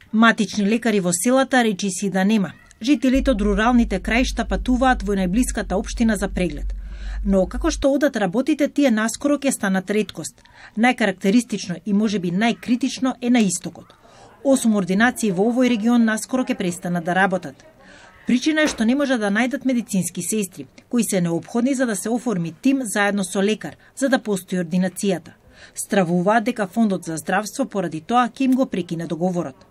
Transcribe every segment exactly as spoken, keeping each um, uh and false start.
Матични лекари во селата речи си да нема. Жителите од руралните краишта патуваат во најблиската општина за преглед. Но како што одат работите, тие наскоро ќе станат реткост. Најкарактеристично и можеби најкритично е на истокот. Осум ординации во овој регион наскоро ќе престанат да работат. Причина е што не може да најдат медицински сестри, кои се неопходни за да се оформи тим заедно со лекар, за да постои ординацијата. Стравуваат дека Фондот за здравство поради тоа ќе им го прекине договорот.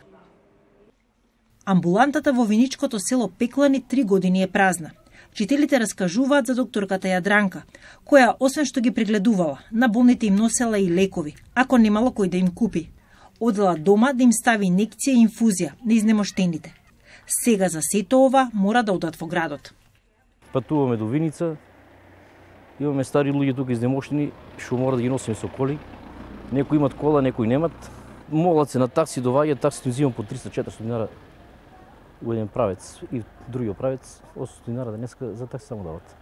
Амбулантата во виничкото село Пеклани три години е празна. Жителите раскажуваат за докторката Јадранка, која освен што ги прегледувала, на болните им носела и лекови, ако немало кој да им купи. Одела дома да им стави инекција и инфузија на изнемоштените. Сега за сето ова мора да одат во градот. Патуваме до Виница, имаме стари луѓе тука изнемоштени, што мора да ги носиме со коли. Некои имат кола, некои немат. Могат се на такси доваѓаат, такси взимам по триста четиристо динара у еден правец и другиот правец осемстотини динара денеска за такси само дават.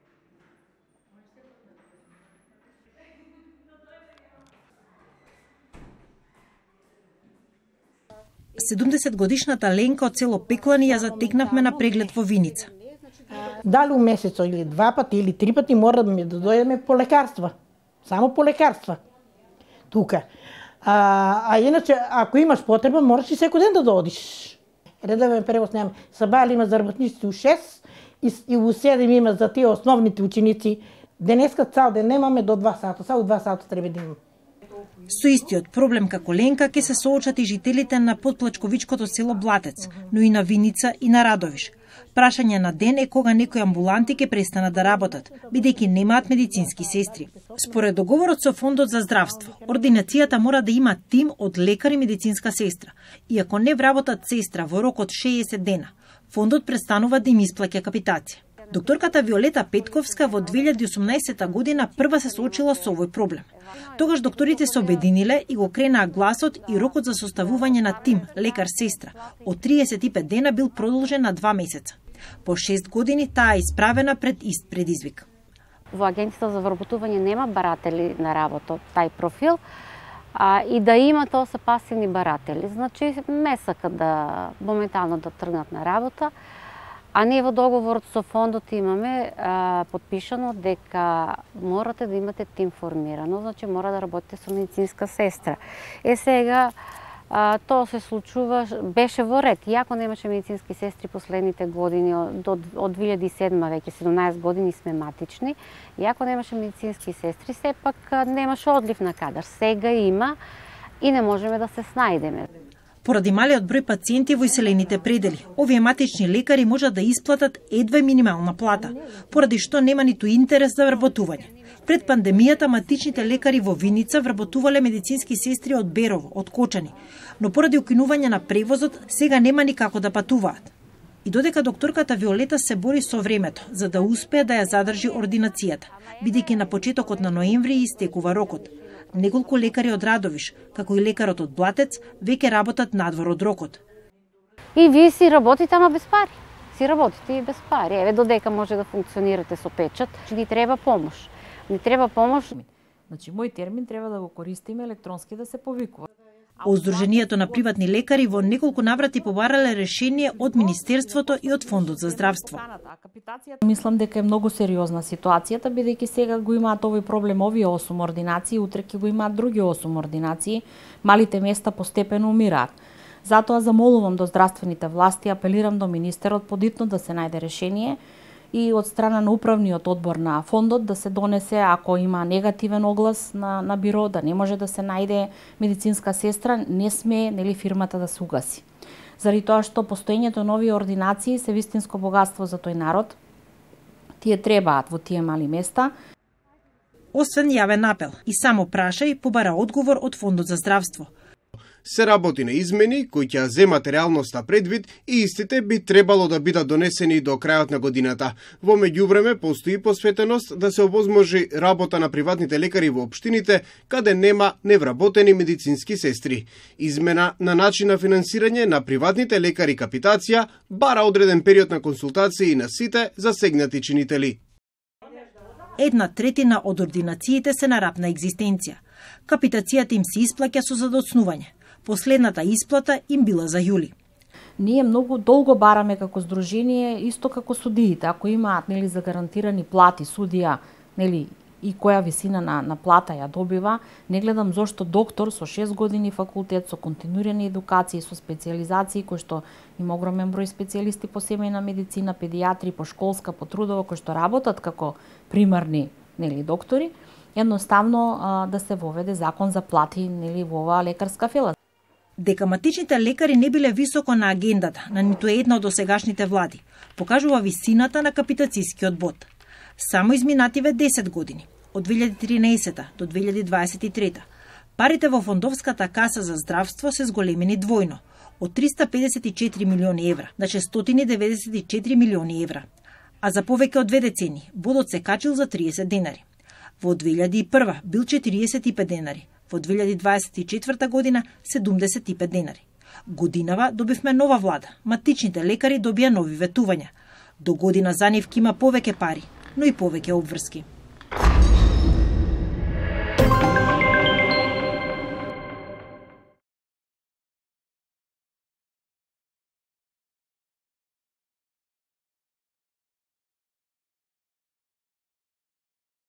седумдесет годишната Ленка од село Пеклани ја затекнавме на преглед во Виница. Дали у месецо или два пати или три пати мора да ми да дојдеме по лекарства. Само по лекарства. Тука. А, а иначе, ако имаш потреба, можеш и секој ден да доодиш. Редовен превоз немаме. Сабајле има за работниците у шест и, и у седем има за тие основните ученици. Денеска цял ден немаме до два сата. Само два сата треба да имаме. Со истиот проблем како Ленка ќе се соочат и жителите на подплачковичкото село Блатец, но и на Виница и на Радовиш. Прашање на ден е кога некои амбуланти ќе престанат да работат, бидејќи немаат медицински сестри. Според договорот со Фондот за здравство, ординацијата мора да има тим од лекар и медицинска сестра. И ако не вработат сестра во рок од шеесет дена, фондот престанува да им исплаќа капитација. Докторката Виолета Петковска во две илјади и осумнаесета година прва се соочила со овој проблем. Тогаш докторите се обединиле и го кренаа гласот и рокот за составување на тим лекар-сестра од триесет и пет дена бил продолжен на два месеца. По шест години таа е исправена пред ист предизвик. Во Агенцијата за вработување нема баратели на работа од тај профил, а и да има тоа се пасивни баратели. Значи не сакат да моментално да тргнат на работа. А ние во договорот со фондот имаме а, подпишано дека морате да имате тим формирано, значи мора да работите со медицинска сестра. Е сега а, тоа се случува, беше во ред. Иако немаше медицински сестри последните години, од, од две илјади и седма веќе седумнаесет години сме матични, иако немаше медицински сестри, сепак немаше одлив на кадар. Сега има и не можеме да се снајдеме. Поради малиот број пациенти во иселените предели, овие матични лекари можат да исплатат едва минимална плата, поради што нема ниту интерес за вработување. Пред пандемијата матичните лекари во Виница вработувале медицински сестри од Берово, од Кочани, но поради укинување на превозот сега нема никако да патуваат. И додека докторката Виолета се бори со времето за да успее да ја задржи ординацијата, бидејќи на почетокот на ноември истекува рокот. Неколку лекари од Радовиш, како и лекарот од Блатец, веќе работат надвор од рокот. И вие си работите, ама без пари. Си работите и без пари. Еве додека може да функционирате со печат, ни треба помош. Ни треба помош. Значи, мој термин треба да го користиме електронски да се повикува. Оздруженијето на приватни лекари во неколку наврати побарале решение од Министерството и од Фондот за здравство. Мислам дека е многу сериозна ситуацијата, бидејќи сега го имаат овој проблем овие осум ординации, утре ќе го имаат други осум ординации, малите места постепено умираат. Затоа замолувам до здравствените власти, апелирам до министерот подитно да се најде решение и од страна на управниот одбор на фондот да се донесе, ако има негативен оглас на, на биро, да не може да се најде медицинска сестра, не сме нели фирмата да се угаси. Заради тоа што постоењето на овие ординации се вистинско богатство за тој народ, тие требаат во тие мали места. Освен јавен апел и само прашај, побара одговор од Фондот за здравство. Се работи на измени кои ќе земат реалноста предвид и истите би требало да бидат донесени до крајот на годината. Во меѓувреме постои посветеност да се овозможи работа на приватните лекари во општините каде нема невработени медицински сестри. Измена на начин на финансирање на приватните лекари капитација бара одреден период на консултации на сите засегнати чинители. Една третина од ординациите се на рап на екзистенција. Капитацијата им се исплаќа со задоцнување. Последната исплата им била за јули. Ние многу долго бараме како здружение, исто како судиите. Ако имаат нели загарантирани плати судија, нели и која висина на, на плата ја добива, не гледам зошто доктор со шест години факултет, со континуирани едукации, со специјализации, кои што има огромен број специјалисти по семејна медицина, педијатри, по школска, по трудова, кои што работат како примарни нели доктори, едноставно а, да се воведе закон за плати нели во оваа лекарска фела. Дека матичните лекари не биле високо на агендата на ниту една од досегашните влади, покажува висината на капитацискиот бод. Само изминативе десет години, од две илјади и тринаесета до две илјади дваесет и трета, парите во фондовската каса за здравство се зголемени двојно, од триста педесет и четири милиони евра на четиристотини деведесет и четири милиони евра, а за повеќе од две децени бодот се качил за триесет денари. Во две илјади и прва бил четириесет и пет денари, во две илјади дваесет и четврта година седумдесет и пет денари. Годинава добивме нова влада, матичните лекари добија нови ветувања. До година за нив ќе има повеќе пари, но и повеќе обврски.